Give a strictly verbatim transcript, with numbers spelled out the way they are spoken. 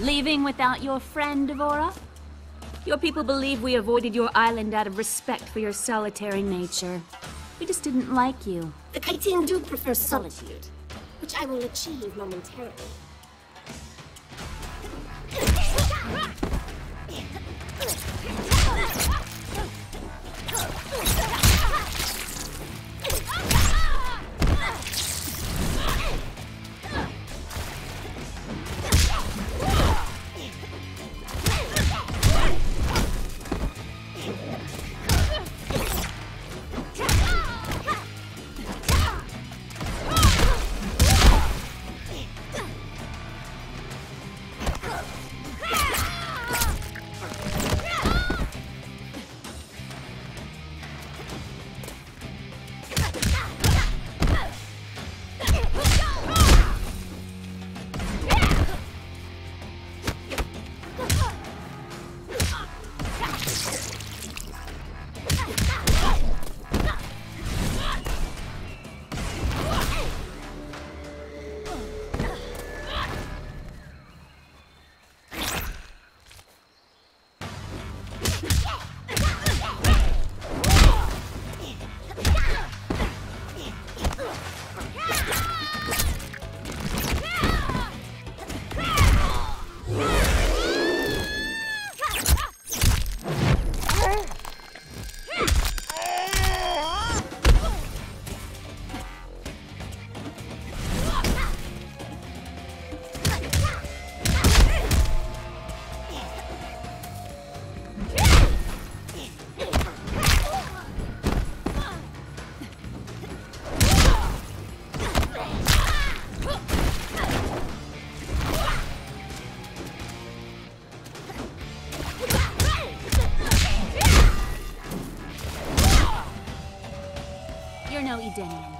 Leaving without your friend, D'Vorah? Your people believe we avoided your island out of respect for your solitary nature. We just didn't like you. The Kytinn do prefer solitude, which I will achieve momentarily. You're no Edenian.